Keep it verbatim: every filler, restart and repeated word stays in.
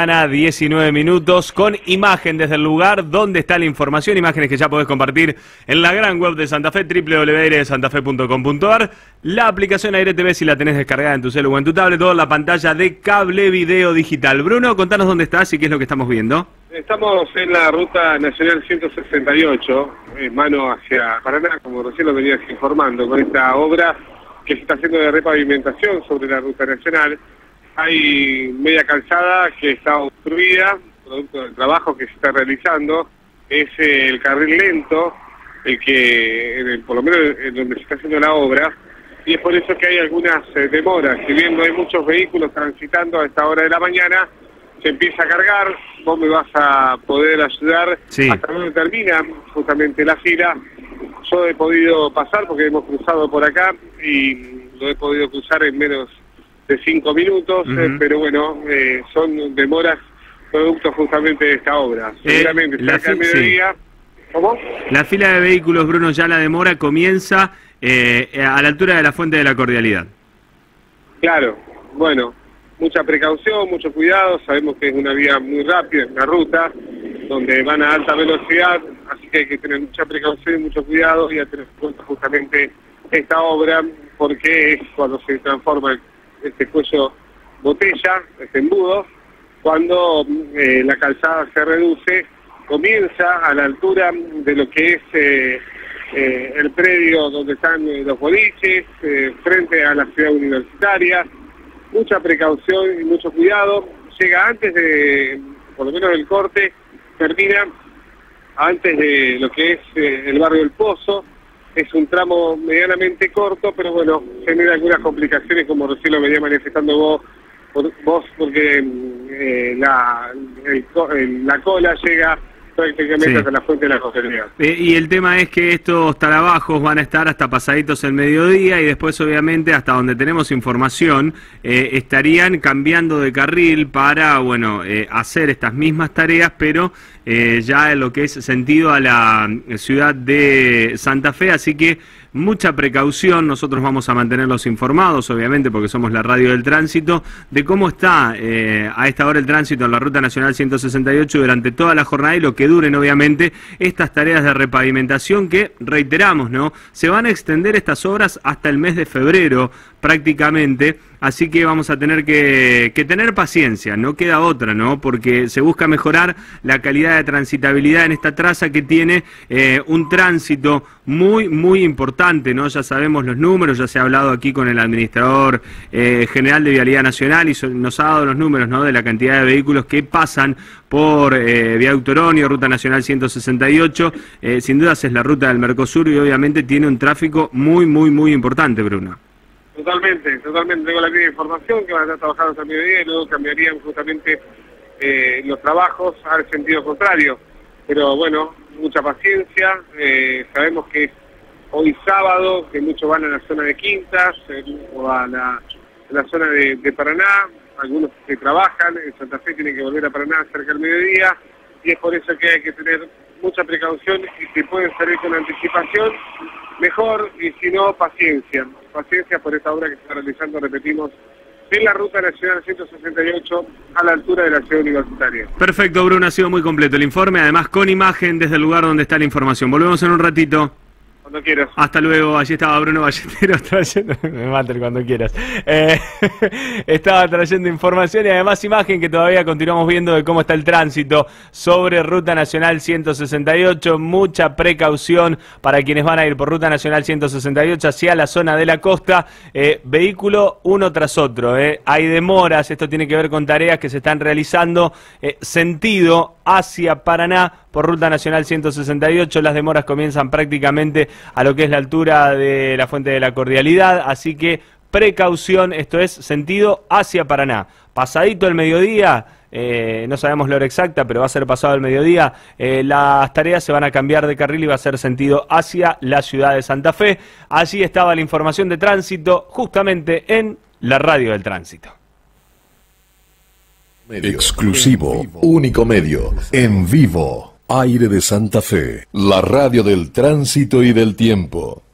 diecinueve minutos, con imagen desde el lugar donde está la información, imágenes que ya podés compartir en la gran web de Santa Fe, doble u doble u doble u punto aire santa fe punto com punto ar, la aplicación Aire T V si la tenés descargada en tu celular o en tu tablet, o la pantalla de cable video digital. Bruno, contanos dónde estás y qué es lo que estamos viendo. Estamos en la ruta nacional ciento sesenta y ocho, en mano hacia Paraná, como recién lo venías informando, con esta obra que se está haciendo de repavimentación sobre la ruta nacional. Hay media calzada que está obstruida, producto del trabajo que se está realizando. Es eh, el carril lento, el que, en el, por lo menos en donde se está haciendo la obra, y es por eso que hay algunas eh, demoras. Si bien no hay muchos vehículos transitando a esta hora de la mañana, se empieza a cargar. Vos me vas a poder ayudar sí. hasta donde termina justamente la fila. Yo he podido pasar porque hemos cruzado por acá y lo he podido cruzar en menos de cinco minutos, uh-huh. eh, pero bueno, eh, son demoras producto justamente de esta obra. Seguramente eh, cerca del mediodía. Sí. ¿Cómo? La fila de vehículos, Bruno, ya la demora comienza eh, a la altura de la Fuente de la Cordialidad. Claro, bueno, mucha precaución, mucho cuidado. Sabemos que es una vía muy rápida, una ruta donde van a alta velocidad, así que hay que tener mucha precaución y mucho cuidado y a tener en cuenta justamente esta obra, porque es cuando se transforma este cuello botella, este embudo, cuando eh, la calzada se reduce, comienza a la altura de lo que es eh, eh, el predio donde están eh, los boliches, eh, frente a la ciudad universitaria. Mucha precaución y mucho cuidado. Llega antes de, por lo menos el corte, termina antes de lo que es eh, el barrio El Pozo. Es un tramo medianamente corto, pero bueno, genera algunas complicaciones, como recién lo venía manifestando vos, por, vos porque eh, la, el, el, la cola llega prácticamente sí. hasta la Fuente de la Cordialidad. Eh, y el tema es que estos trabajos van a estar hasta pasaditos el mediodía y después obviamente hasta donde tenemos información eh, estarían cambiando de carril para, bueno, eh, hacer estas mismas tareas, pero eh, ya en lo que es sentido a la ciudad de Santa Fe, así que mucha precaución. Nosotros vamos a mantenerlos informados, obviamente, porque somos la radio del tránsito, de cómo está eh, a esta hora el tránsito en la Ruta Nacional ciento sesenta y ocho durante toda la jornada y lo que duren, obviamente, estas tareas de repavimentación que, reiteramos, ¿no? Se van a extender estas obras hasta el mes de febrero, prácticamente, así que vamos a tener que, que tener paciencia, no queda otra, ¿no? Porque se busca mejorar la calidad de transitabilidad en esta traza que tiene eh, un tránsito muy, muy importante, ¿no? Ya sabemos los números, ya se ha hablado aquí con el administrador eh, general de Vialidad Nacional y so, nos ha dado los números, ¿no? De la cantidad de vehículos que pasan por eh, Viaducto Oronio, Ruta Nacional ciento sesenta y ocho, eh, sin dudas es la ruta del Mercosur y obviamente tiene un tráfico muy, muy, muy importante, Bruno. Totalmente, totalmente. Tengo la misma información que van a estar trabajando hasta el mediodía y luego cambiarían justamente eh, los trabajos al sentido contrario. Pero bueno, mucha paciencia. Eh, sabemos que es hoy sábado, que muchos van a la zona de Quintas eh, o a la, a la zona de, de Paraná. Algunos que trabajan en Santa Fe tienen que volver a Paraná cerca del mediodía y es por eso que hay que tener mucha precaución y si pueden salir con anticipación, mejor, y si no, paciencia. Paciencia por esta obra que se está realizando, repetimos, en la Ruta Nacional ciento sesenta y ocho a la altura de la ciudad universitaria. Perfecto, Bruno, ha sido muy completo el informe, además con imagen desde el lugar donde está la información. Volvemos en un ratito. Cuando quieras. Hasta luego, allí estaba Bruno Valletero trayendo, me mata el cuando quieras, eh, estaba trayendo información y además imagen que todavía continuamos viendo de cómo está el tránsito sobre Ruta Nacional ciento sesenta y ocho, mucha precaución para quienes van a ir por Ruta Nacional ciento sesenta y ocho hacia la zona de la costa, eh, vehículo uno tras otro, eh. hay demoras, esto tiene que ver con tareas que se están realizando, eh, sentido hacia Paraná por Ruta Nacional ciento sesenta y ocho, las demoras comienzan prácticamente a lo que es la altura de la Fuente de la Cordialidad, así que precaución, esto es sentido hacia Paraná. Pasadito el mediodía, eh, no sabemos la hora exacta, pero va a ser pasado el mediodía, eh, las tareas se van a cambiar de carril y va a ser sentido hacia la ciudad de Santa Fe. Allí estaba la información de tránsito, justamente en la radio del tránsito. Medio. Exclusivo, único medio, en vivo, Aire de Santa Fe, la radio del tránsito y del tiempo.